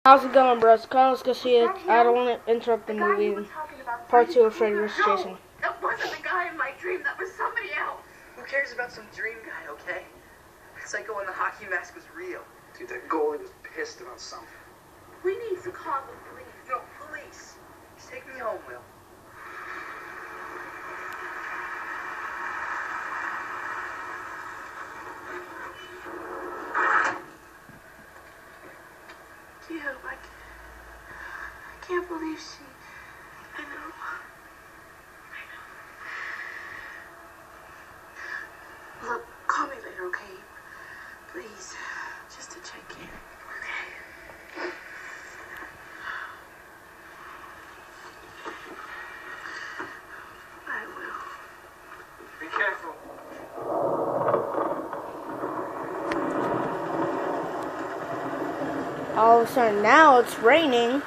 How's it going, bros? Come on, let's go see it. I don't want to interrupt the movie. Part 2 of Freddy vs. Jason. No, that wasn't the guy in my dream. That was somebody else. Who cares about some dream guy, okay? Psycho in the hockey mask was real. Dude, that goalie was pissed about something. We need to call the police. No, police. Just take me home, Will. Theo, I can't believe she... I know. Look, call me later, okay? Please. Just to check in. Okay. I will. Be careful. All of a sudden, now it's raining.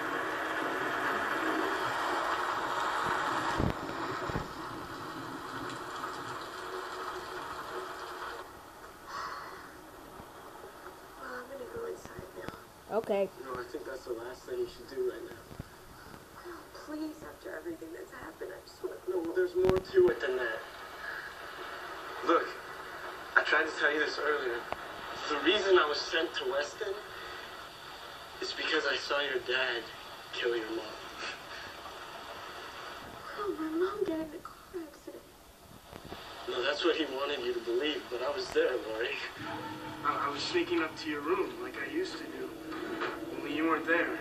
Well, I'm gonna go inside now. Okay. No, I think that's the last thing you should do right now. Will, please, after everything that's happened, I just want to... No, there's more to it than that. Look, I tried to tell you this earlier. The reason I was sent to Weston is because I saw your dad kill your mom. Oh, my mom got in a car accident. No, that's what he wanted you to believe, but I was there, Lori. I was sneaking up to your room like I used to do. Only you weren't there.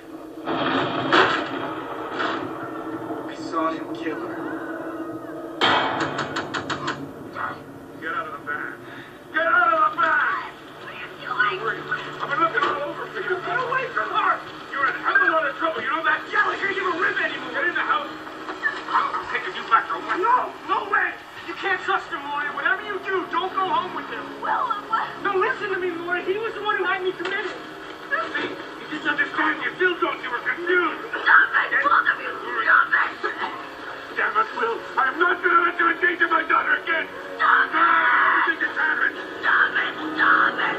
I saw him kill her. Get out of the van. Get out of the van! What are you doing? I've been looking all over for you. Get away from her! You're in a hell of a lot of trouble. You know that? Yeah, I can't give a rib anymore. Get in the house. I'm taking you back to West. No! No way! You can't trust him, Lori. Whatever you do, don't go home with him. Will, what? No, listen to me, Lori. He was the one who had me committed. See, you didn't understand. You still don't. You were confused. Stop it! Both of you! Stop it! Damn it, Will. I'm not going to let you endanger my daughter again. Stop it! You think it's happened? Stop it! Stop it!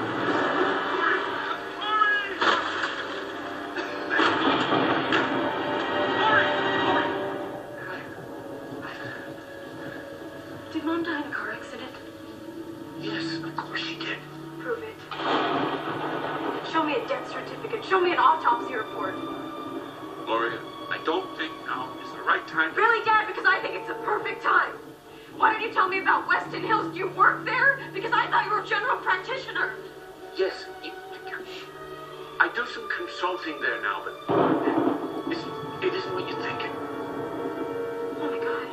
Did Mom die in a car accident? Yes, of course she did. Prove it. Show me a death certificate. Show me an autopsy report. Lori, I don't think now is the right time. Really, Dad? Because I think it's the perfect time. Why don't you tell me about Weston Hills? Do you work there? Because I thought you were a general practitioner. Yes, I do some consulting there now, but it isn't what you think. Oh my God.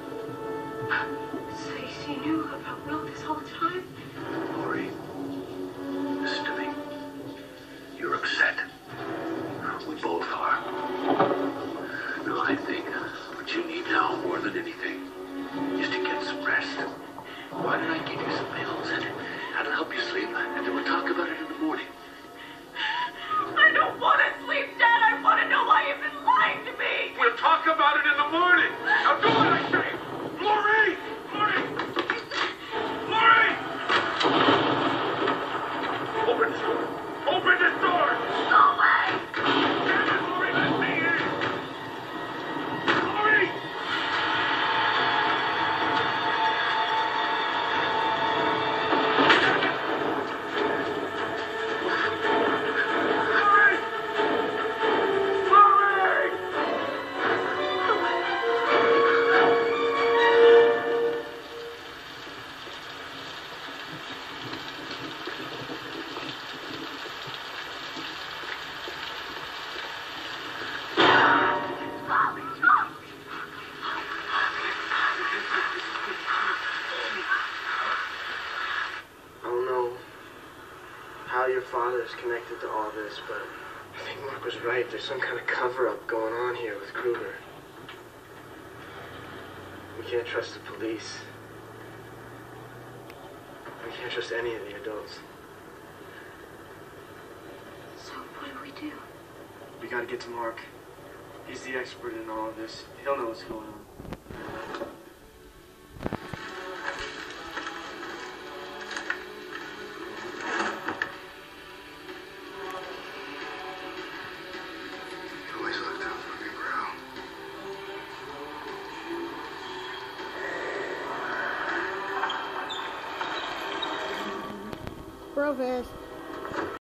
So you knew about Will this whole time? Lori, listen to me. You're upset. We both are. No, I think what you need now more than anything is to get some rest. Why don't I give you some pills and that'll help you sleep, and then we'll talk about it in the morning. I don't want to sleep, Dad. I want to know why you've been lying to me. We'll talk about it in the morning. Now do what I say. Lori! Lori! Lori! Open this door. Open this door! Go away. Damn it, Lori, let me in! Lori! Lori! Lori! I don't know how your father is connected to all this, but I think Mark was right. There's some kind of cover-up going on here with Kruger. We can't trust the police. We can't trust any of the adults. So what do we do? We gotta get to Mark. He's the expert in all of this. He'll know what's going on. Brofist.